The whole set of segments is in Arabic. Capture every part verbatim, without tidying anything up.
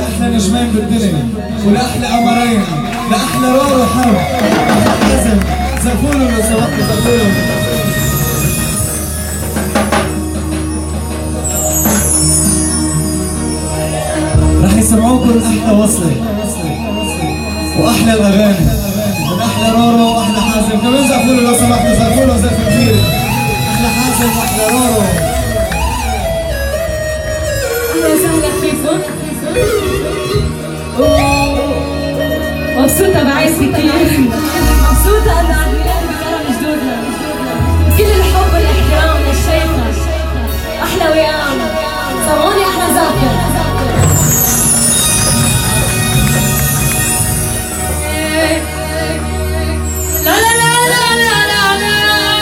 لأحلى نجمين بالدنيا ولأحلى قمرين، لأحلى رورو حرب، أحلى حزن. زقفولوا لو سمحتوا، زقفولوا. رح يسمعوكم أحلى وصلة وأحلى الأغاني من أحلى رورو وأحلى حازم. كمان زقفولوا لو سمحتوا، زقفولوا زقف كثير. أحلى حازم وأحلى رورو. أهلا وسهلا فيكم. مبسوطة بعيش كتير، مبسوطة أنه عيد ميلاد بكرم جدودنا. كل الحب والاحترام للشيخة أحلى ويام. سمعوني أحلى زافر. لا لا لا لا لا لا لا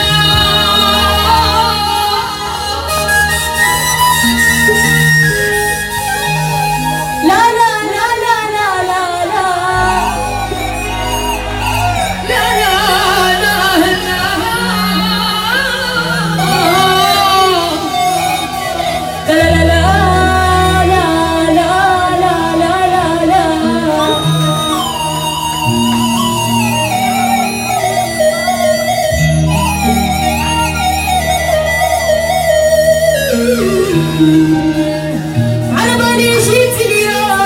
على بالي جيت اليوم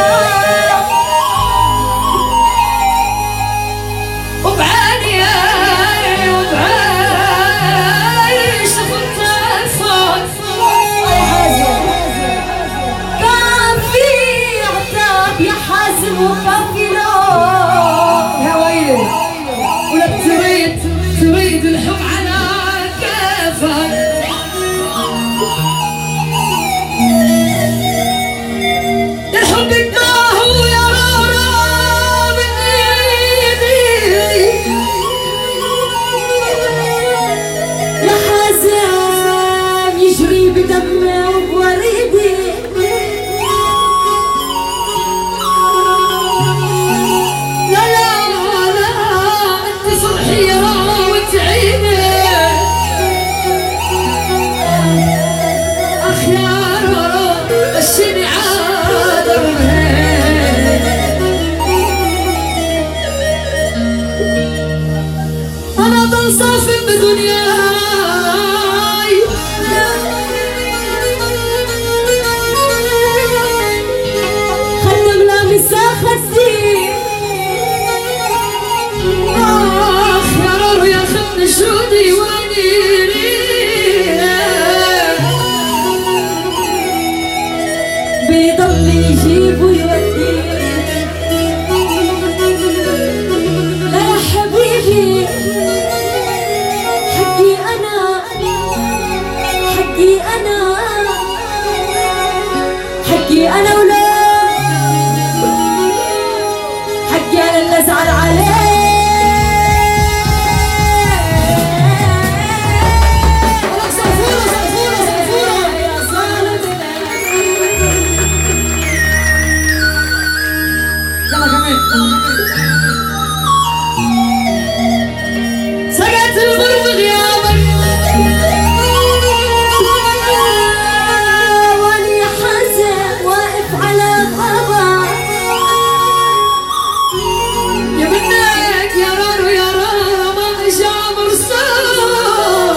وبعاني وبعاني شفت الصوت كان في عتاب يا حازم وكان في لون يا ويلي ولك تريد تريد الحب على كيفك الحب اداه يا رارا من ايدي يا حازم يجري بدمي وبوريدي لا لا لا انت صرحية وتعيني اخ يا رارا مشيني أنا بنصافي بدنياي خدم لامسة خدي آخ يا رارو يا خدني شودي وانيري بيضل يجيب ويودي لا يا حبيبي حقي أنا حقي أنا حقي أنا ولا حقي أنا اللي أزعل عليه سقط الغرب غيابك واني حزن واقف على بابا يا منك يا رارو يا رارو ما اجا مرسال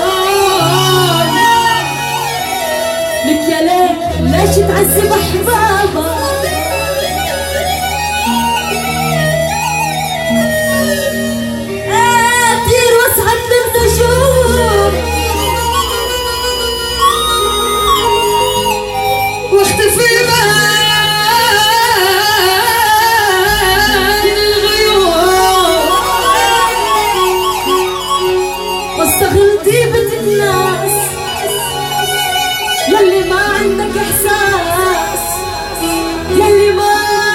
لك يا ليل ليش تعذب احبابك واختفي بين الغيوم واستغل طيبة الناس يلي ما عندك احساس يلي ما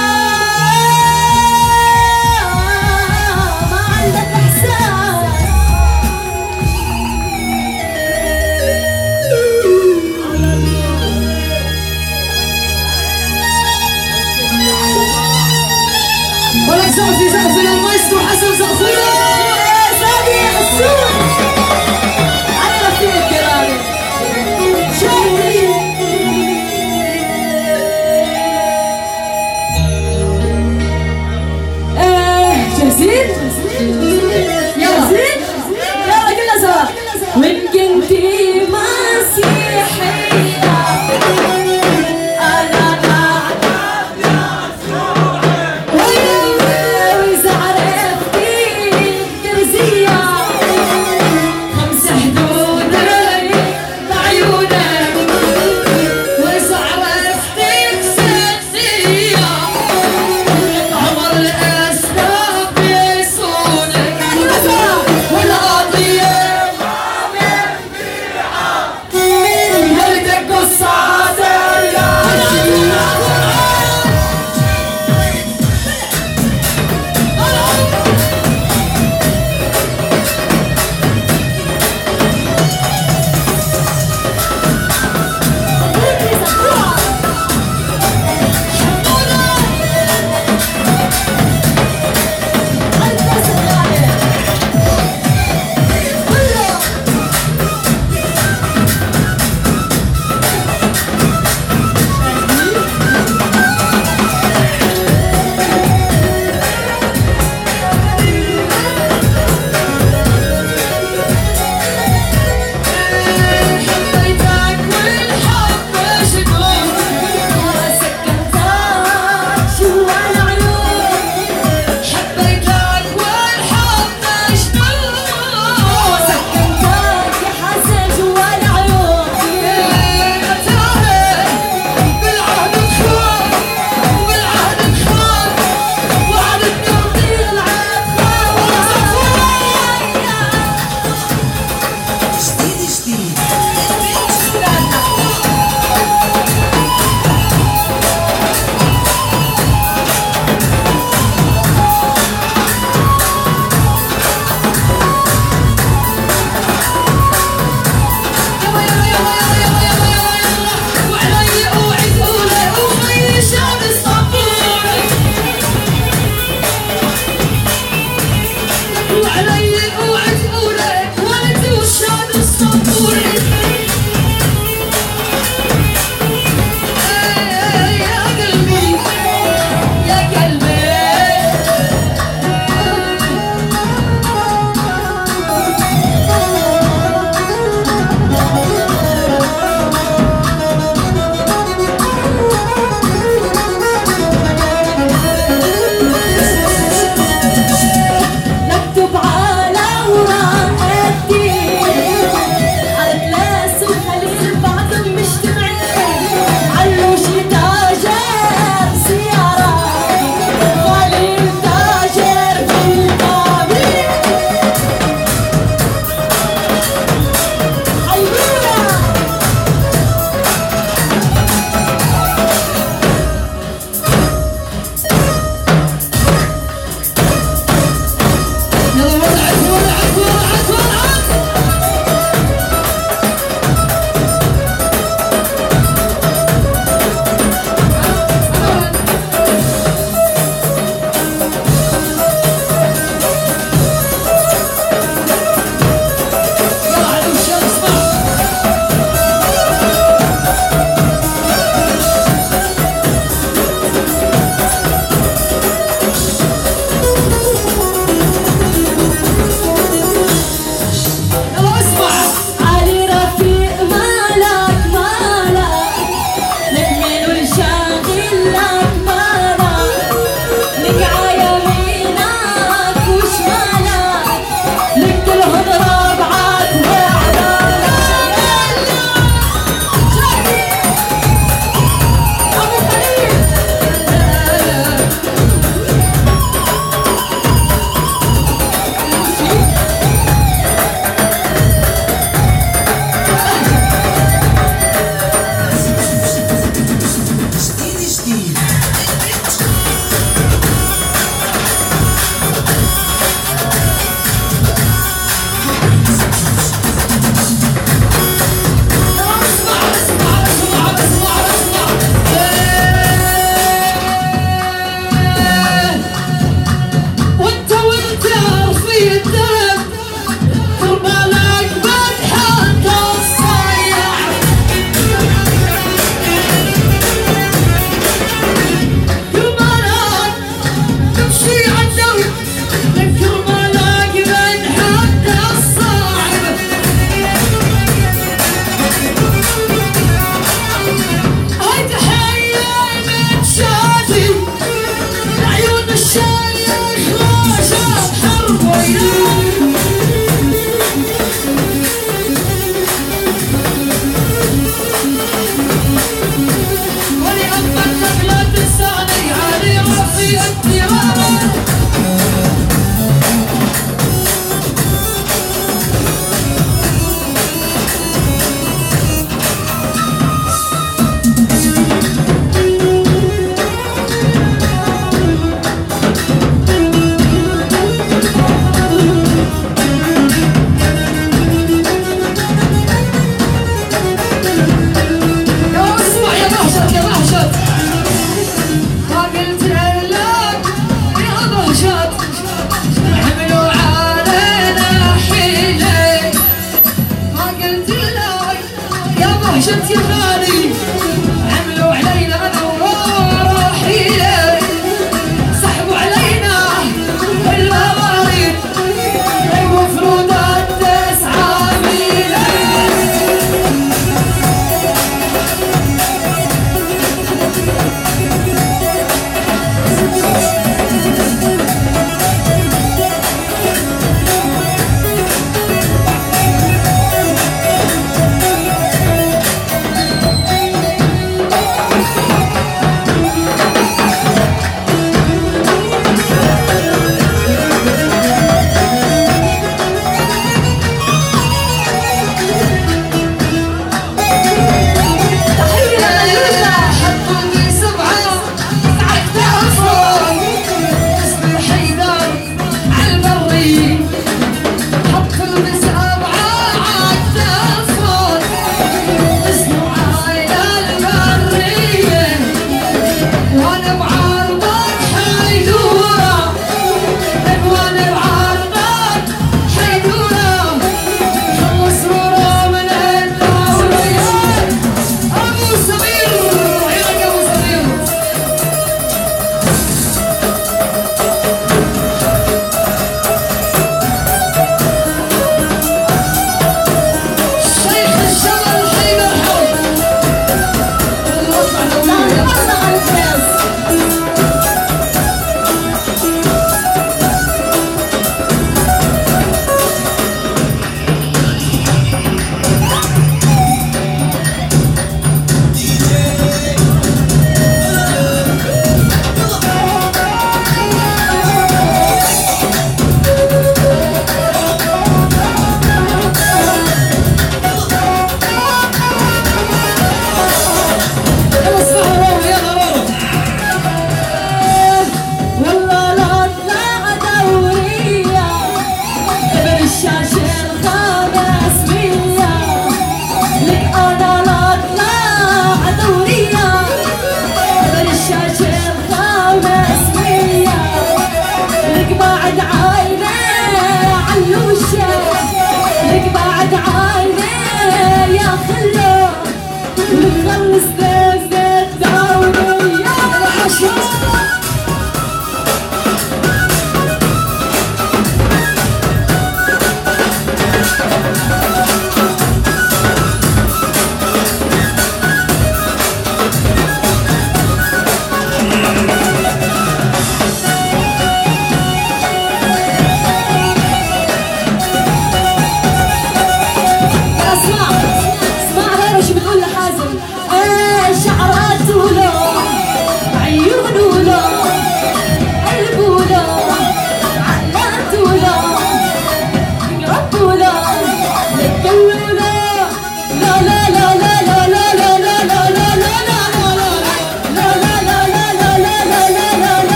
ما عندك احساس ولك زقفي زقفي للمايسترو حسن زقفولة سادي حسون على رفيق الكرامة شايفين شفت يا